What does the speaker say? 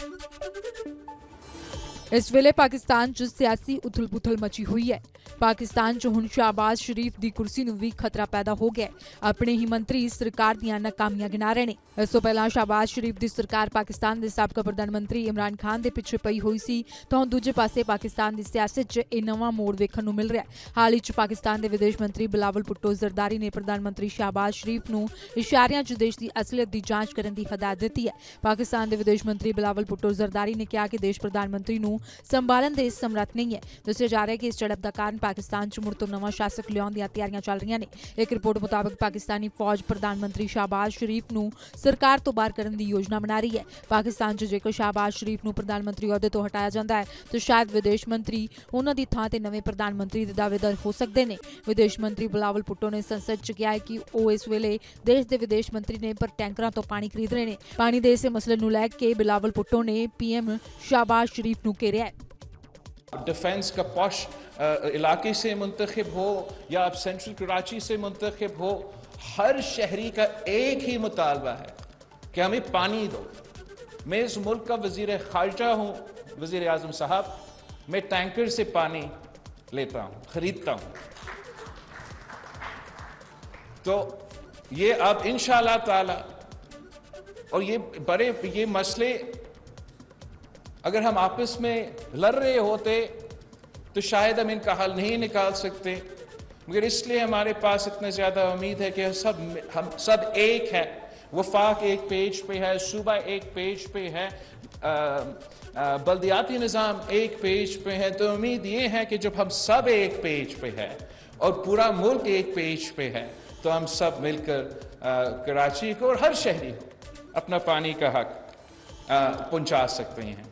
इस वेले पाकिस्तान च सियासी उथल पुथल मची हुई है। पाकिस्तान च हुण शहबाज शरीफ दी कुर्सी नूं भी खतरा पैदा हो गया है। अपने ही मंत्री सरकार दीआं नाकामियां गिना रहे ने। इस तों पहलां शहबाज शरीफ दी सरकार पाकिस्तान दे साबका प्रधानमंत्री इमरान खान दे पिछे पई हुई सी, तां दूजे पासे पाकिस्तान दी सियासत च इह नवां मोड़ वेखण नूं मिल रहा है। हाल ही च पाकिस्तान दे विदेश मंत्री बिलावल भुट्टो जरदारी ने प्रधानमंत्री शहबाज शरीफ नूं इशारियां च देश दी असलियत दी जांच करन दी हिदायत दित्ती है। पाकिस्तान दे विदेश मंत्री बिलावल भुट्टो जरदारी ने कहा कि देश प्रधानमंत्री नूं संभालन दे समर्थ नहीं है। दस्सिया जा रहा है कि इस झड़प दा कारण पाकिस्तान च मुड़ तो नवां शासक लियाउण दियां तैयारियां चल रही ने। एक रिपोर्ट मुताबिक पाकिस्तानी फौज प्रधानमंत्री शहबाज शरीफ नूं सरकार तो बाहर करने की योजना बना रही है। पाकिस्तान च जेकर शहबाज शरीफ नूं प्रधानमंत्री अहुदे तो हटाया जाता है तो शायद विदेश मंत्री उन्हां दी थां ते नवें प्रधानमंत्री दे दावेदार हो सकते हैं। विदेश मंत्री बिलावल भुट्टो ने संसद च कहा है कि वह इस वेले देश के विदेश मंत्री ने पर टैंकरां तो पानी खरीद रहे हैं। पानी दे इस मसले नूं लैके बिलावल भुट्टो ने पीएम शहबाज शरीफ नूं घेरिया है। डिफेंस का पॉश इलाके से मुंतखब हो या अब सेंट्रल कराची से मुंतखब हो, हर शहरी का एक ही मुतालबा है कि हमें पानी दो। मैं इस मुल्क का वजीर खारजा हूँ, वजीर आजम साहब, मैं टैंकर से पानी लेता हूँ, खरीदता हूँ। तो ये अब इंशाअल्लाह ताला, और ये मसले अगर हम आपस में लड़ रहे होते तो शायद हम इनका हल नहीं निकाल सकते, मगर इसलिए हमारे पास इतने ज़्यादा उम्मीद है कि हम सब एक हैं। वफाक एक पेज पे है, सूबा एक पेज पे है, बल्दियाती निज़ाम एक पेज पे है। तो उम्मीद ये है कि जब हम सब एक पेज पे है और पूरा मुल्क एक पेज पे है तो हम सब मिलकर कराची को और हर शहरी को अपना पानी का हक पहुंचा सकते हैं।